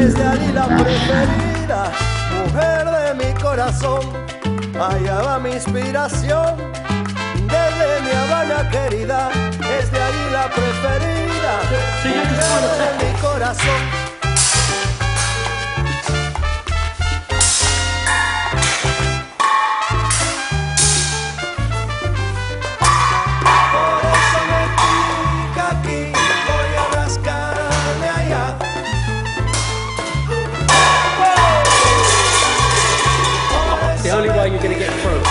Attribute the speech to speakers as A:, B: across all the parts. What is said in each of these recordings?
A: es de allí la preferida, mujer de mi corazón. Allá va mi inspiración, desde mi Habana querida, es de allí la preferida, mujer de mi corazón.
B: The only way you're going to get through.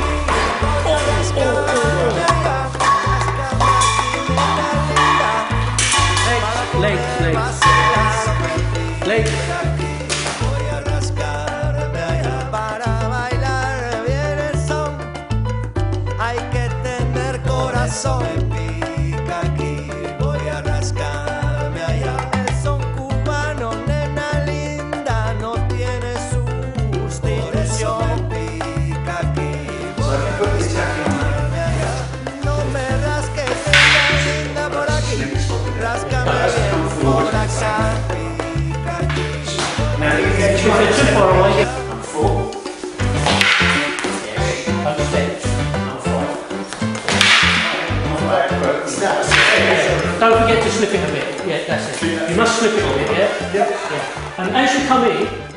B: Legs, legs, legs. Legs.
A: Voy a rascarme allá para bailar bien el son. Hay que tener corazón. Me pica aquí, voy a rascarme allá. El son cubano, nena linda, no tiene sustitución. Me pica aquí, voy a rascarme allá. No me rasques, nena linda por aquí. Ráscame bien por acá.
B: If you're too far away, I'm 4. I'm 6. I'm 5. Don't forget to slip it a bit. Yeah, that's it. You must slip it a bit, yeah? Yeah. And as you come in,